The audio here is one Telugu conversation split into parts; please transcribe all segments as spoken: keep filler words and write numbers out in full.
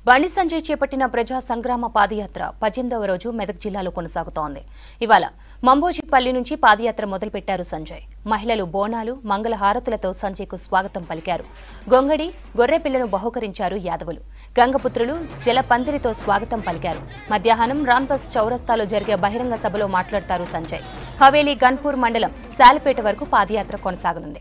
బండి సంజయ్ చేపట్టిన ప్రజా సంగ్రామ పాదయాత్ర పద్దెనిమిదవ రోజు మెదక్ జిల్లాలో కొనసాగుతోంది. ఇవాళ మంబోజిపల్లి నుంచి పాదయాత్ర మొదలుపెట్టారు సంజయ్. మహిళలు బోనాలు, మంగళ హారతులతో సంజయ్కు స్వాగతం పలికారు. గొంగడి, గొర్రెపిల్లను బహుకరించారు యాదవులు. గంగపుత్రులు జలపందిరితో స్వాగతం పలికారు. మధ్యాహ్నం రాంపస్ చౌరస్తాలో జరిగే బహిరంగ సభలో మాట్లాడతారు సంజయ్. హవేలీ గన్పూర్ మండలం శాలిపేట వరకు పాదయాత్ర కొనసాగనుంది.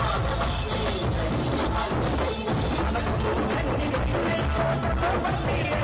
Thank you.